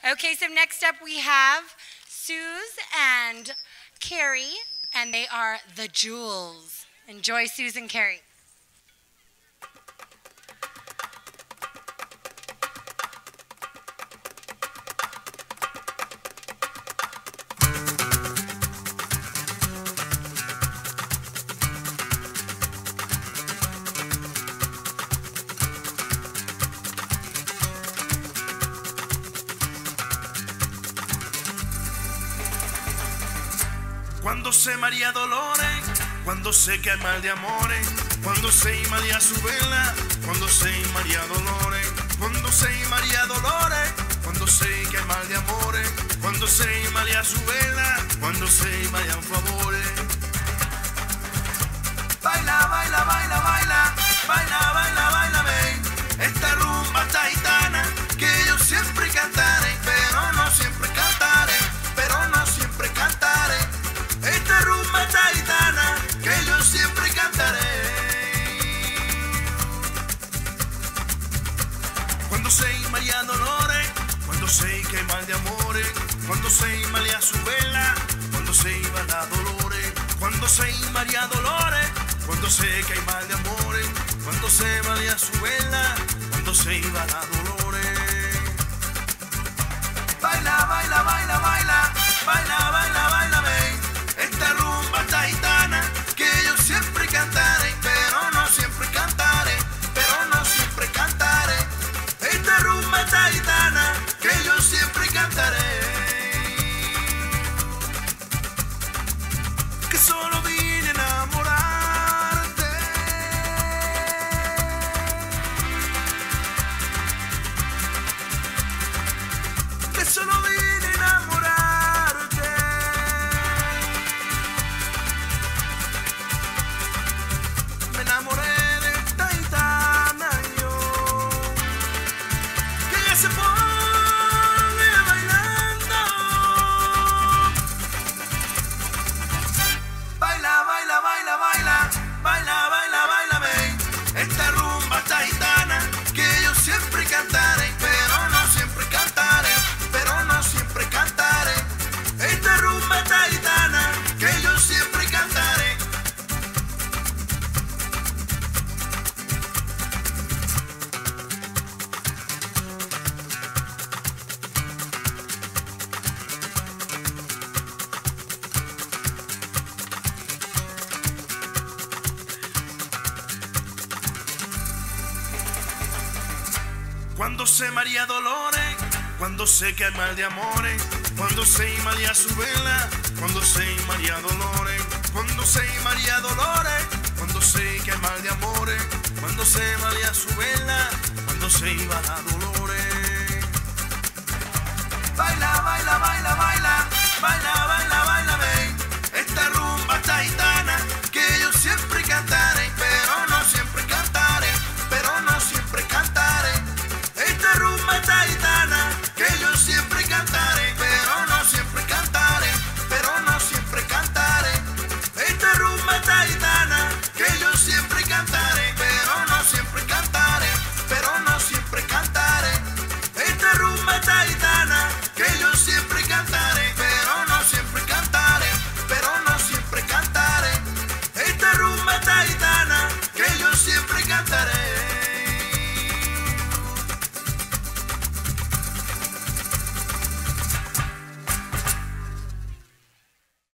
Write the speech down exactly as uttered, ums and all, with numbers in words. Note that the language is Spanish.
Okay, so next up we have Sooz and Karie, and they are the Jewels. Enjoy Sooz and Karie. Cuando sé María Dolores, cuando sé que hay mal de amores, cuando sé y María su vela, cuando sé y María Dolores, cuando sé y María Dolores, cuando sé que hay mal de amores, cuando sé y María su vela, cuando sé y María un favor. Baila, baila, baila, baila, baila, baila, baila, ven, esta rumba esta gitana que yo siempre cantaré, pero no siempre cantaré, pero no siempre cantaré. Esta rumba esta gitana que yo siempre cantaré. Cuando sé y María Dolores, cuando sé que hay mal de amores, cuando sé y María su vela, cuando sé y María Dolores, cuando sé y María Dolores, cuando sé que hay mal de amores, cuando sé María su vela, cuando sé y María Dolores. Baila, baila, baila, baila, baila, baila, baila, ven. Esta rumba esta gitana que yo siempre cantaré, pero no siempre cantaré, pero no siempre cantaré. Esta rumba esta gitana que yo siempre cantaré. Que solo vine a enamorarte. Que solo vine a enamorarte. Me enamoré de esta gitana yo, que ella se pone bailando. Baila, baila, baila, baila, baila, baila, baila, ven. Esta rumba esta gitana que yo siempre cantaré, pero no siempre cantaré, pero no siempre cantaré. Esta rumba esta gitana que yo siempre cantaré. Cuando sé María Dolores, cuando sé que hay mal de amores, cuando sé y María su vela, cuando sé y María Dolores, cuando sé y María Dolores, cuando sé que hay mal de amores, cuando sé María su vela, cuando sé y María Dolores. Baila, baila, baila, baila, baila.